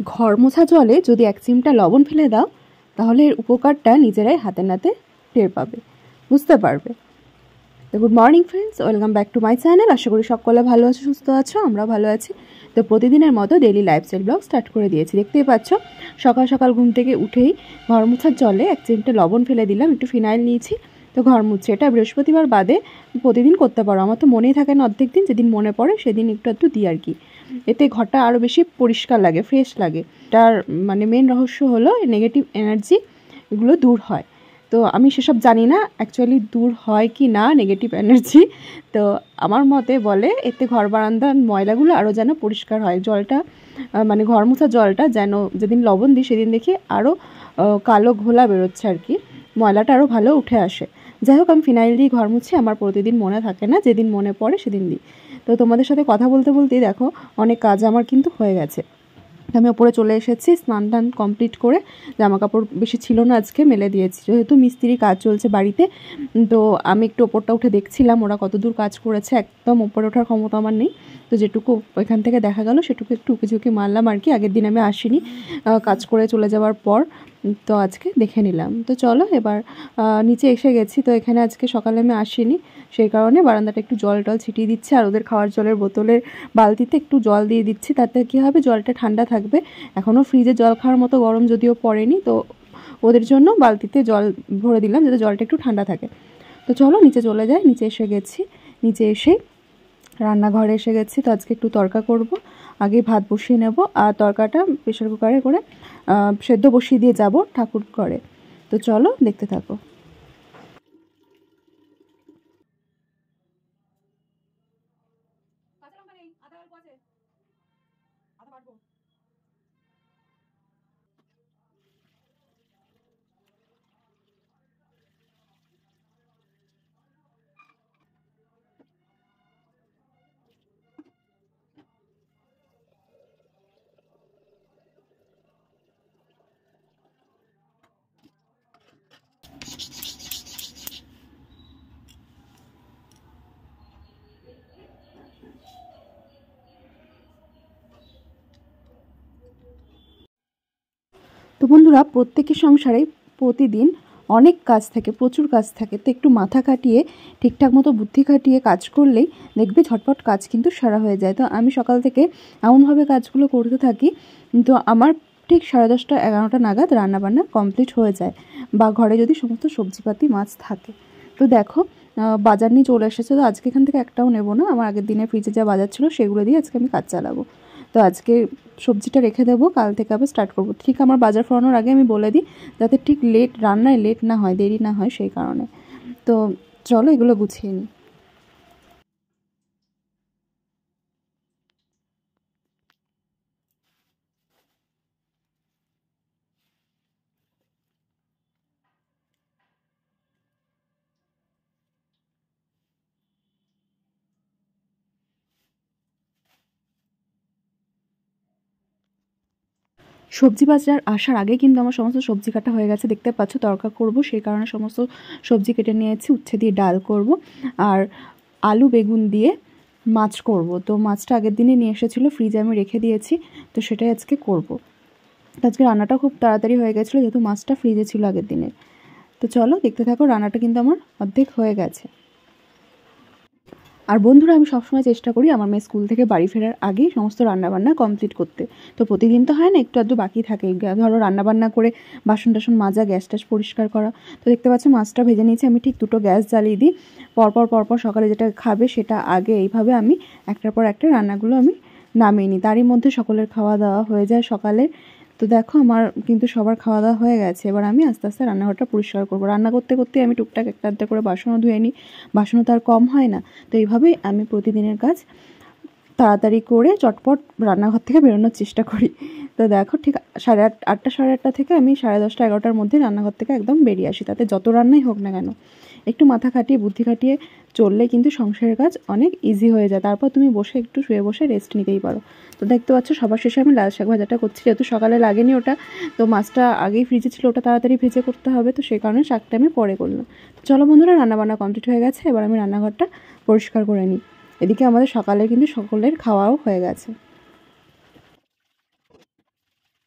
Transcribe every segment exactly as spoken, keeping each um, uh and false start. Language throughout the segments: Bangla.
ঘর মোছা জলে যদি এক চিমটা লবণ ফেলে দাও তাহলে এর উপকারটা নিজেরাই হাতে নাতে টের পাবে, বুঝতে পারবে। তো good morning friends, welcome back to my channel. আশা করি সকলে ভালো আছো, সুস্থ আছো, আমরা ভালো আছি। তো প্রতিদিনের মতো ডেইলি লাইফস্টাইল ব্লগ স্টার্ট করে দিয়েছি। দেখতেই পাচ্ছ সকাল সকাল ঘুম থেকে উঠেই ঘর মোছার জলে এক চিমটা লবণ ফেলে দিলাম, একটু ফিনাইল নিয়েছি। তো ঘর মুছছে, এটা বৃহস্পতিবার বাদে প্রতিদিন করতে পারো। আমার তো মনেই থাকে না অর্ধেক দিন, যেদিন মনে পড়ে সেদিন একটু একটু দিই আর কি। এতে ঘরটা আরও বেশি পরিষ্কার লাগে, ফ্রেশ লাগে। তার মানে মেন রহস্য হলো নেগেটিভ এনার্জি এগুলো দূর হয়। তো আমি সেসব জানি না অ্যাকচুয়ালি দূর হয় কি না নেগেটিভ এনার্জি। তো আমার মতে বলে এতে ঘর বারান্দার ময়লাগুলো আরও যেন পরিষ্কার হয়। জলটা মানে ঘর মোছা জলটা যেন যেদিন লবণ দিই সেদিন দেখি আরও কালো ঘোলা বেরোচ্ছে আর কি, ময়লাটা আরও ভালো উঠে আসে। যাই হোক, আমি ফিনাইল দিয়ে ঘর মুছি, আমার প্রতিদিন মনে থাকে না, যেদিন মনে পড়ে সেদিন দিই। তো তোমাদের সাথে কথা বলতে বলতেই দেখো অনেক কাজ আমার কিন্তু হয়ে গেছে। আমি ওপরে চলে এসেছি, স্নান টান কমপ্লিট করে জামা কাপড় বেশি ছিল না আজকে মেলে দিয়েছি, যেহেতু মিস্ত্রি কাজ চলছে বাড়িতে। তো আমি একটু ওপরটা উঠে দেখছিলাম ওরা কত দূর কাজ করেছে। একদম ওপরে ওঠার ক্ষমতা আমার নেই, তো যেটুকু এখান থেকে দেখা গেল সেটুকু একটু উঁকি ঝুঁকি মারলাম আর কি। আগের দিন আমি আসিনি কাজ করে চলে যাওয়ার পর, তো আজকে দেখে নিলাম। তো চলো এবার নিচে এসে গেছি। তো এখানে আজকে সকালে আমি আসিনি, সেই কারণে বারান্দাটা একটু জল টল ছিটিয়ে দিচ্ছি, আর ওদের খাওয়ার জলের বোতলের বালতিতে একটু জল দিয়ে দিচ্ছি। তাতে কী হবে, জলটা ঠান্ডা থাকবে। এখনও ফ্রিজে জল খাওয়ার মতো গরম যদিও পড়েনি, তো ওদের জন্য বালতিতে জল ভরে দিলাম যাতে জলটা একটু ঠান্ডা থাকে। তো চলো নিচে চলে যাই। নিচে এসে গেছি, নিচে এসেই রান্নাঘরে এসে গেছি। তো আজকে একটু তরকা করব, আগে ভাত বসিয়ে নেব, আর তরকাটা প্রেশার কুকারে করে সেদ্ধ বসিয়ে দিয়ে যাব ঠাকুর ঘরে। তো চলো দেখতে থাকো। তো বন্ধুরা, প্রত্যেকের সংসারে প্রতিদিন অনেক কাজ থাকে, প্রচুর কাজ থাকে। তো একটু মাথা খাটিয়ে ঠিকঠাক মতো বুদ্ধি খাটিয়ে কাজ করলেই দেখবে ঝটপট কাজ কিন্তু সারা হয়ে যায়। তো আমি সকাল থেকে এমনভাবে কাজগুলো করতে থাকি, তো আমার ঠিক সাড়ে দশটা এগারোটা নাগাদ রান্নাবান্না কমপ্লিট হয়ে যায়, বা ঘরে যদি সমস্ত সবজিপাতি মাছ থাকে। তো দেখো বাজার নিয়ে চলে এসেছে। তো আজকে এখান থেকে একটাও নেব না, আমার আগের দিনে ফ্রিজে যা বাজার ছিল সেগুলো দিয়ে আজকে আমি কাজ চালাবো। তো আজকে সবজিটা রেখে দেবো, কাল থেকে আবার স্টার্ট করবো। ঠিক আমার বাজার ফেরানোর আগে আমি বলে দিই যাতে ঠিক লেট রান্নায় লেট না হয়, দেরি না হয়, সেই কারণে। তো চলো এগুলো গুছিয়ে নিই। সবজি বাজার আসার আগে কিন্তু আমার সমস্ত সবজি কাটা হয়ে গেছে, দেখতে পাচ্ছ। তরকা করব সেই কারণে সমস্ত সবজি কেটে নিয়েছি। উচ্ছে দিয়ে ডাল করব, আর আলু বেগুন দিয়ে মাছ করব। তো মাছটা আগের দিনে নিয়ে এসেছিলো, ফ্রিজে আমি রেখে দিয়েছি, তো সেটাই আজকে করব। তো আজকে রান্নাটা খুব তাড়াতাড়ি হয়ে গেছিলো যেহেতু মাছটা ফ্রিজে ছিল আগের দিনে। তো চলো দেখতে থাকো, রান্নাটা কিন্তু আমার অর্ধেক হয়ে গেছে। আর বন্ধুরা, আমি সবসময় চেষ্টা করি আমার মেয়ে স্কুল থেকে বাড়ি ফেরার আগেই সমস্ত রান্নাবান্না কমপ্লিট করতে। তো প্রতিদিন তো হয় না, একটু আধটু বাকি থাকে। ধরো রান্নাবান্না করে বাসন টাসন মাজা, গ্যাস ট্যাস পরিষ্কার করা। তো দেখতে পাচ্ছি মাছটা ভেজে নিয়েছি আমি, ঠিক দুটো গ্যাস জ্বালিয়ে দিই। পরপর পরপর সকালে যেটা খাবে সেটা আগে, এইভাবে আমি একটার পর একটা রান্নাগুলো আমি নামিয়ে নিই। তারই মধ্যে সকলের খাওয়া দাওয়া হয়ে যায় সকালে। তো দেখো আমার কিন্তু সবার খাওয়া দাওয়া হয়ে গেছে। এবার আমি আস্তে আস্তে রান্নাঘরটা পরিষ্কার করবো। রান্না করতে করতে আমি টুকটাক একটা আধটা করে বাসনও ধুয়ে নিই, বাসনও তো আর কম হয় না। তো এইভাবেই আমি প্রতিদিনের কাজ তাড়াতাড়ি করে চটপট রান্নাঘর থেকে বেরোনোর চেষ্টা করি। তো দেখো ঠিক সাড়ে আট আটটা সাড়ে আটটা থেকে আমি সাড়ে দশটা এগারোটার মধ্যে রান্নাঘর থেকে একদম বেরিয়ে আসি। তাতে যত রান্নাই হোক না কেন, একটু মাথা খাটিয়ে বুদ্ধি খাটিয়ে চললে কিন্তু সংসারের কাজ অনেক ইজি হয়ে যায়। তারপর তুমি বসে একটু শুয়ে বসে রেস্ট নিতেই পারো। তো দেখতে পাচ্ছ সবার শেষে আমি লাল শাক ভাজাটা করছি, যেহেতু সকালে লাগেনি ওটা, তো মাছটা আগেই ফ্রিজে ছিল, ওটা তাড়াতাড়ি ভেজে করতে হবে, তো সেই কারণে শাকটা আমি পরে করলাম। তো চলো বন্ধুরা, রান্নাবান্না কমপ্লিট হয়ে গেছে, এবার আমি রান্নাঘরটা পরিষ্কার করে নিই। এদিকে আমাদের সকালে কিন্তু সকলের খাওয়াও হয়ে গেছে।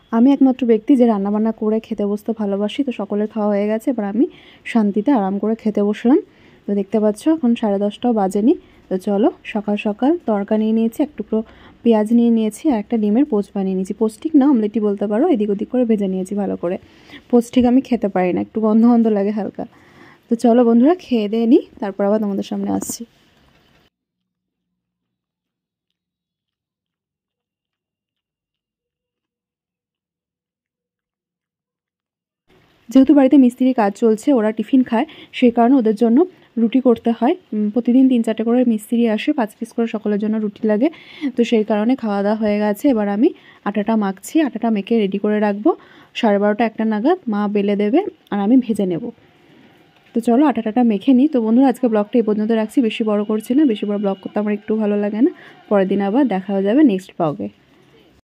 আমি একমাত্র ব্যক্তি যে রান্নাবান্না করে খেতে বসতে ভালোবাসি। তো সকলের খাওয়া হয়ে গেছে, এবার আমি শান্তিতে আরাম করে খেতে বসলাম। তো দেখতে পাচ্ছ এখন সাড়ে দশটাও বাজেনি। তো চলো সকাল সকাল তরকা নিয়ে নিয়েছি, এক টুকরো পেঁয়াজ নিয়ে নিয়েছি আর একটা ডিমের পোস্ট বানিয়ে নিয়েছি। পোস্টিক না অমলেটই বলতে পারো, এদিক ওদিক করে ভেজে নিয়েছি ভালো করে। পোস্টিক আমি খেতে পারি না, একটু গন্ধ গন্ধ লাগে হালকা। তো চলো বন্ধুরা খেয়ে দিয়ে নিই, তারপর আবার তোমাদের সামনে আসছি। যেহেতু বাড়িতে মিস্ত্রির কাজ চলছে, ওরা টিফিন খায়, সেই কারণে ওদের জন্য রুটি করতে হয়। প্রতিদিন তিন চারটে করে মিস্ত্রি আসে, পাঁচ পিস করে সকলের জন্য রুটি লাগে। তো সেই কারণে খাওয়া দাওয়া হয়ে গেছে, এবার আমি আটাটা মাখছি। আটাটা মেখে রেডি করে রাখবো, সাড়ে বারোটা একটা নাগাদ মা বেলে দেবে আর আমি ভেজে নেব। তো চলো আটাটাটা মেখে নিই। তো বন্ধুরা আজকে ব্লগটা এই পর্যন্ত রাখছি, বেশি বড় করছি না, বেশি বড় ব্লগ করতে আমার একটু ভালো লাগে না। পরের দিন আবার দেখা হয়ে যাবে নেক্সট ব্লগে।